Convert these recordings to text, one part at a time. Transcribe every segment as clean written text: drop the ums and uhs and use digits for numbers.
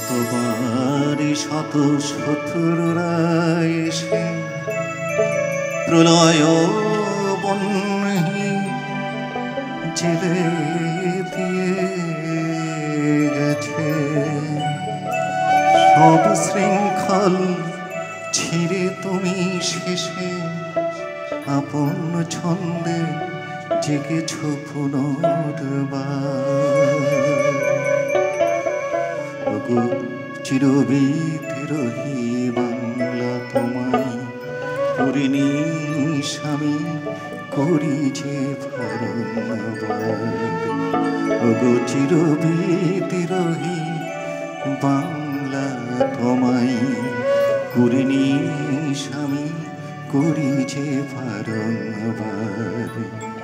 শতবারে শত শত্রুরা এসে প্রলয় বহ্নি জেলে দিয়ে গেছে। সব শৃঙ্খল ছিঁড়ে তুমি শেষে আপন ছন্দে জেগেছ পুনর্বার। ওগো চিরবিদ্রোহী বাংলা, তোমায় করিনি স্বামী, করি যে বারংবার। ওগো চিরবিদ্রোহী বাংলা, তোমায় করিনি স্বামী, করি যে বারংবার।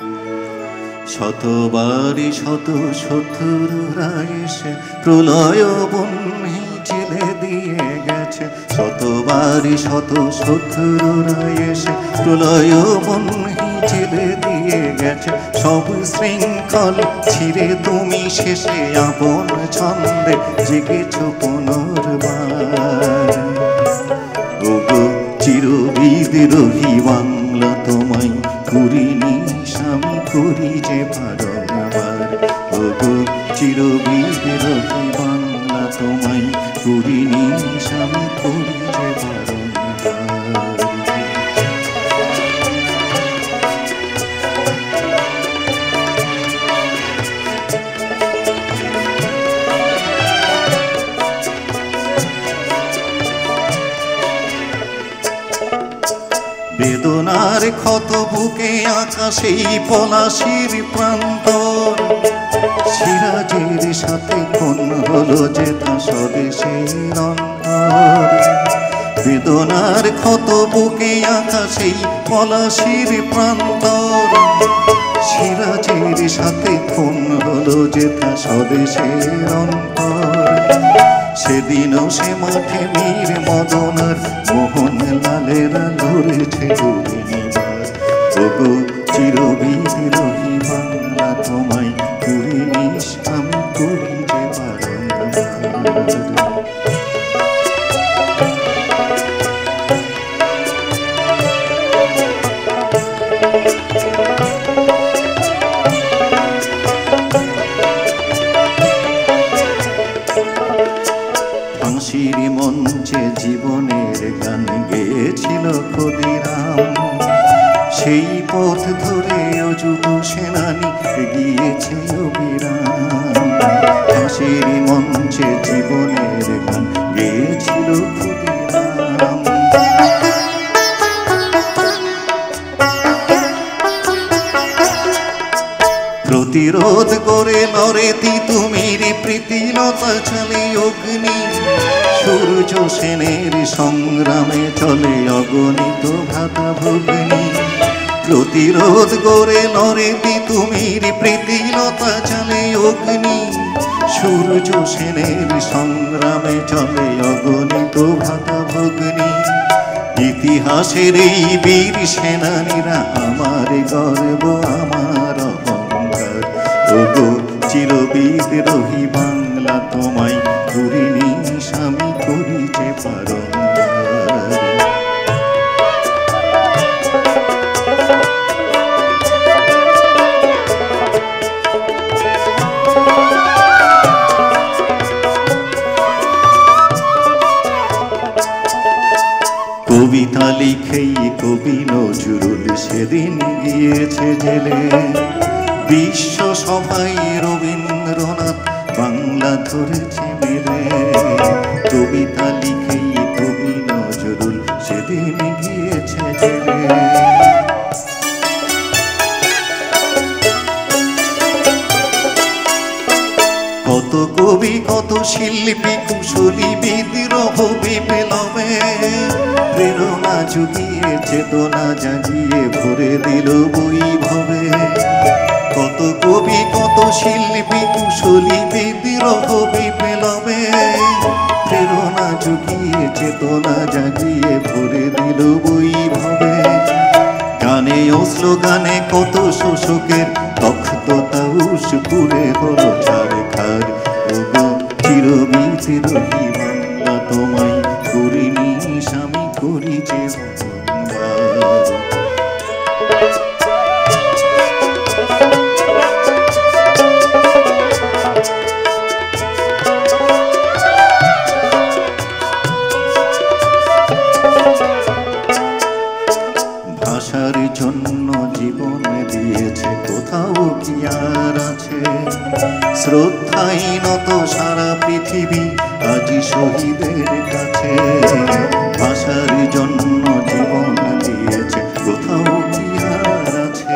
শতবারে শত শত্রুরা এসে প্রলয় বহ্নি জেলে দিয়ে গেছে। শতবারে শত শত্রুরা এসে প্রলয় বহ্নি জেলে দিয়ে গেছে। সব শৃঙ্খল ছিঁড়ে তুমি শেষে আপন ছন্দে জেগেছ পুনর্বার। ওগো চিরবিদ্রোহী বাংলা, তোমায় করিনি স্বামী, করি যে বারংবার। ওগো চিরবিদ্রোহী বাংলা, তোমায় করিনি স্বামী, করি যে বারংবার। বেদনার ক্ষত বুকে আকাশেই পলাশির প্রান্তর। সিরাজের সাথে কোন হলো যে তা স্বদেশের অন্তর। বেদনার ক্ষত বুকে আকাশেই পলাশির প্রান্তর। সিরাজের সাথে কোন হলো যে তা স্বদেশের অন্তর। সেদিনও সে মাঠে মীর মদনার মোহন লালেরা ধরেছে ঘূর্ণিবার। ওগো চিরবিদ্রোহী বাংলা, তোমায় করিনি স্বামী, করি যে বারংবার। ফাঁসির মঞ্চে জীবনের গান গেয়েছিল ক্ষুদিরাম। সেই পথ ধরে যুব সেনানী গিয়েছে অবিরাম। ফাঁসির মঞ্চে জীবনের গান গেয়েছিল ক্ষুদিরাম। প্রতিরোধ করে লড়ে তিতুমির প্রীতিলতা চলে অগ্নি। সূর্য সেনের সংগ্রামে চলে অগণিত ভ্রাতা ভগ্নী। প্রতিরোধ করে লড়ে তিতুমির প্রীতিলতা চলে অগ্নি। সূর্য সেনের সংগ্রামে চলে অগণিত ভ্রাতা ভগ্নী। ইতিহাসের এই বীর সেনানীরা আমার গর্ব, আমার অহংকার। ওগো চিরবিদ্রোহী বাংলা, তোমায় করিনি স্বামী, করি যে বারংবার। কবিতা লিখেই কবি নজরুল সেদিন গিয়েছে জেলে। বিশ্ব সভায় রবীন্দ্রনাথ বাংলা ধরেছে মেলে। কবিতা লিখেই কবি নজরুল সেদিন গিয়েছে জেলে। কত কবি, কত শিল্পী, কুশলী বিদ্রোহ বিপ্লবে প্রেরণা জুগিয়ে চেতনা জাগিয়ে ভরে দিল বৈভবে। কত কবি, কত শিল্পী, কুশলী বিদ্রোহ বিপ্লবে প্রেরণা জুগিয়ে চেতনা জাগিয়ে ভরে দিল বৈভবে। গানে ও স্লোগানে কত শোষকের তখ্ততাউস পুরে হলো ছারখার। ওগো চিরবিদ্রোহী বাংলা তোমায় করিনি স্বামী করি যে ভাষার জন্য জীবন দিয়েছে কোথাও কি আর আছে শ্রদ্ধাই নত সারা পৃথিবী আজি শহীদের কাছে ভাষার জন্য জীবন দিয়েছে কোথাও কি আর আছে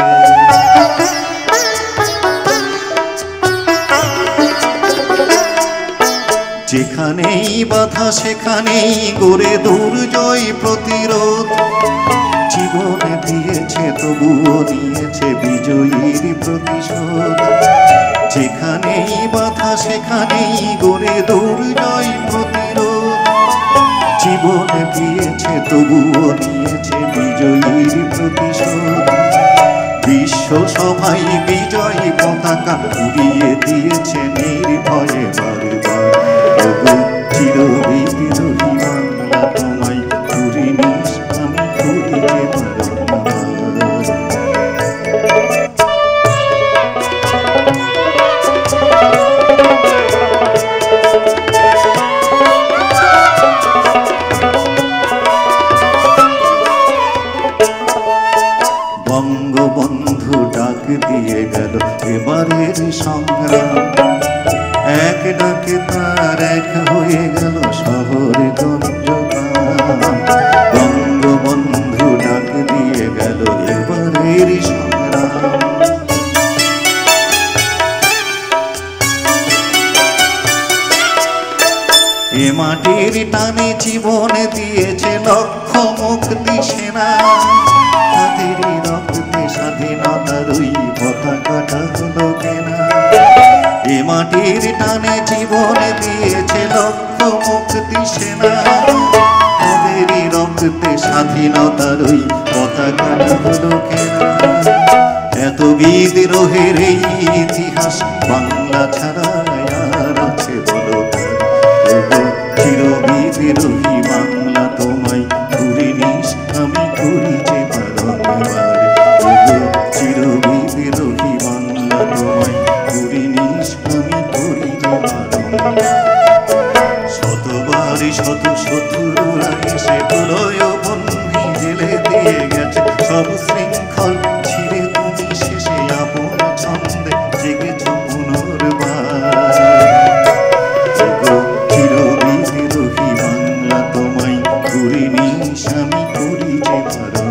যেখানেই বাধা সেখানেই গড়ে দুর্জয় প্রতিরোধ জীবনে দিয়েছে তবুও নিয়েছে বিজয়ীর প্রতিশোধ যেখানেই বাধা সেখানেই গড়ে দুর্জয় প্রতিরোধ জীবনে দিয়েছে তবুও নিয়েছে বিজয়ীর প্রতিশোধ বিশ্ব সভায় বিজয় পতাকা উড়িয়ে দিয়েছে নির্ভয়ে বারবার চিরবিদ্রোহী বাংলা তোমায় করিনি আমি করি যে বঙ্গবন্ধু ডাক দিয়ে গেল এবারের সংগ্রাম এক ডাকে তার এক হয়ে গেল শহরে গঞ্জগ্রাম বঙ্গবন্ধু ডাক দিয়ে গেল এবারের সংগ্রাম এ মাটির টানে জীবন দিয়েছে লক্ষ মুক্তি সেনা তাদেরই রক্তে স্বাধীনতার ওই পতাকাটা হলো কেনা এ মাটির টানে জীবন দিয়েছে লক্ষ মুক্তি সেনা তাদেরই রক্তে স্বাধীনতার ওই পতাকাটা হলো কেনা এত বিদ্রোহের এই ইতিহাস বাংলা ছাড়া আর আছে বলো চিরবিদ্রোহী বাংলা তোমায় করিনি আমি করি যে বারবার চিরবিদ্রোহী বাংলা তোমায় করিনি আমি করি যে বারবার শতবার শত শত্রুরা এসে প্রলয় বন্ধি জেলে দিয়ে গেছে সব শৃঙ্খল ছিঁড়ে তুমি শেষে আপন ছন্দে জেগেছ পুনর্বার চিরবিদ্রোহী বাংলা তোমায় করিনি আমি করি যে